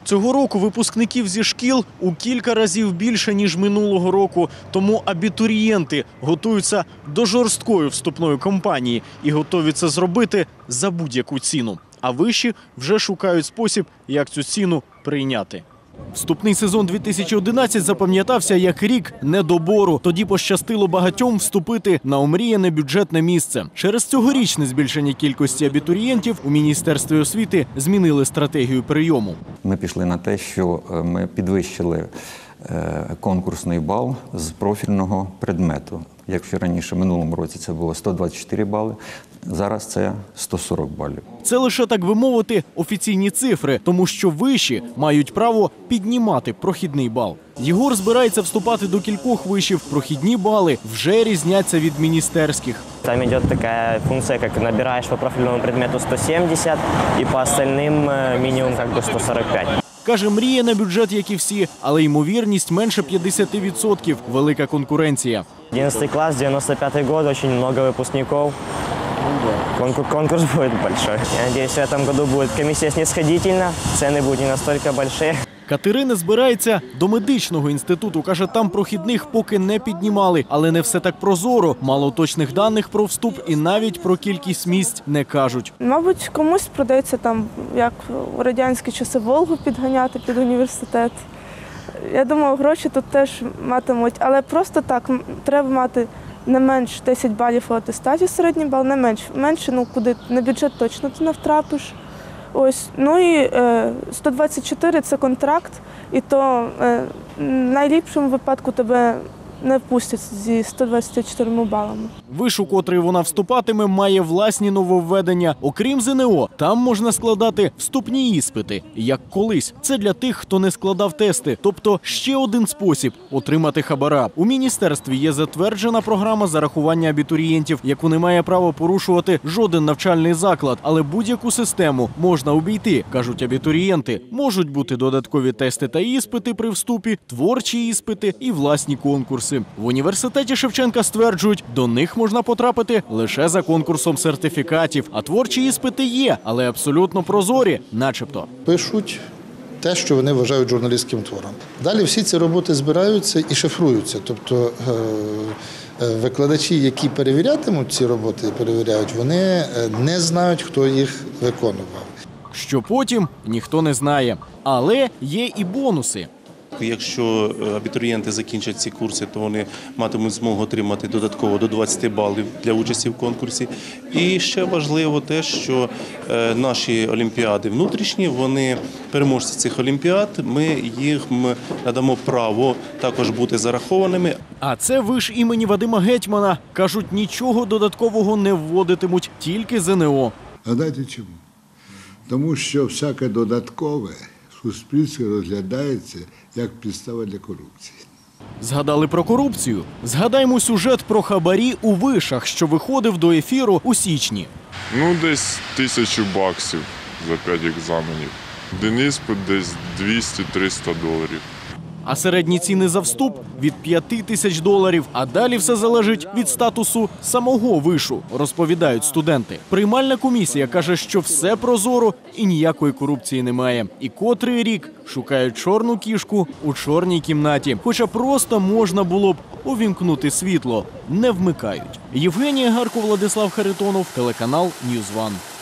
Цього року випускників зі шкіл у кілька разів більше, ніж минулого року. Тому абітурієнти готуються до жорсткої вступної кампанії і готові це зробити за будь-яку ціну. А виші вже шукають спосіб, як цю ціну прийняти. Вступний сезон 2011 запам'ятався як рік недобору. Тоді пощастило багатьом вступити на омріяне бюджетне місце. Через цьогорічне збільшення кількості абітурієнтів у Міністерстві освіти змінили стратегію прийому. Ми пішли на те, що ми підвищили конкурсний бал з профільного предмету. Якщо раніше, в минулому році, це було 124 бали, зараз це 140 балів. Це лише, так би мовити, офіційні цифри, тому що виші мають право піднімати прохідний бал. Єгор збирається вступати до кількох вишів. Прохідні бали вже різняться від міністерських. Там йде така функція, як набираєш по профільному предмету 170 і по остальним мінімум 145. Каже, мріє на бюджет, як і всі, але ймовірність менше 50%. Велика конкуренція. 11 класс, 95-й год, очень много выпускников. Конкурс будет большой. Я надеюсь, в этом году будет комиссия снисходительна, цены будут не настолько большие. Катерина збирається до медичного інституту. Каже, там прохідних поки не піднімали. Але не все так прозоро. Мало точних даних про вступ і навіть про кількість місць не кажуть. Мабуть, комусь продається там, як у радянські часи, Волгу підганяти під університет. Я думаю, гроші тут теж матимуть. Але просто так, треба мати не менш 10 балів у атестаті, середній бал, не менш. Менше, куди на бюджет точно ти не втрапиш. Ось, і 124 – це контракт, і то в найліпшому випадку тебе не впустять зі 124 балами. Виш, у котрий вона вступатиме, має власні нововведення. Окрім ЗНО, там можна складати вступні іспити, як колись. Це для тих, хто не складав тести. Тобто ще один спосіб – отримати хабара. У міністерстві є затверджена програма зарахування абітурієнтів, яку не має права порушувати жоден навчальний заклад. Але будь-яку систему можна обійти, кажуть абітурієнти. Можуть бути додаткові тести та іспити при вступі, творчі іспити і власні конкурси. В університеті Шевченка стверджують, до них можна потрапити лише за конкурсом сертифікатів. А творчі іспити є, але абсолютно прозорі, начебто. Пишуть те, що вони вважають журналістським твором. Далі всі ці роботи збираються і шифруються. Тобто викладачі, які перевірятимуть ці роботи, перевіряють, вони не знають, хто їх виконував. Що потім, ніхто не знає. Але є і бонуси. Якщо абітурієнти закінчать ці курси, то вони матимуть змогу отримати додатково до 20 балів для участі в конкурсі. І ще важливо те, що наші олімпіади внутрішні, вони переможці цих олімпіад, ми їм надамо право також бути зарахованими. А це виш імені Вадима Гетьмана. Кажуть, нічого додаткового не вводитимуть, тільки ЗНО. А знаєте чому? Тому що всяке додаткове в суспільстві розглядається як підстава для корупції. Згадали про корупцію? Згадаймо сюжет про хабарі у вишах, що виходив до ефіру у січні. Десь $1000 за 5 екзаменів. Один іспит десь $200-300. А середні ціни за вступ – від $5000. А далі все залежить від статусу самого вишу, розповідають студенти. Приймальна комісія каже, що все прозоро і ніякої корупції немає. І котрий рік шукають чорну кішку у чорній кімнаті. Хоча просто можна було б увімкнути світло. Не вмикають. Євгенія Гарко, Владислав Харитонов, телеканал Ньюзван.